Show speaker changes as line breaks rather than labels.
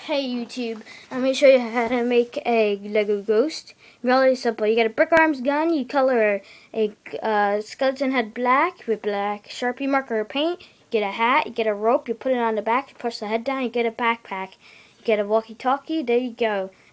Hey YouTube, I'm going to show you how to make a Lego ghost. Really simple. You get a brick arms gun, you color a skeleton head black with black Sharpie marker or paint. You get a hat, you get a rope, you put it on the back, you push the head down, you get a backpack. You get a walkie-talkie, there you go.